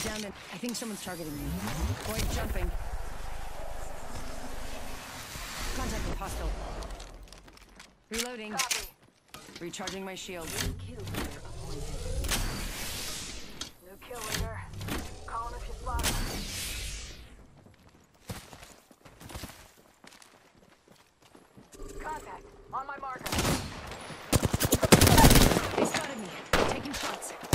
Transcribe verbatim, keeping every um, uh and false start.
Down in. I think someone's targeting me. Boy, jumping. Contact with hostile. Reloading. Copy. Recharging my shield. New kill leader. Call him if you spot him. Contact. On my marker. They spotted me. Taking shots.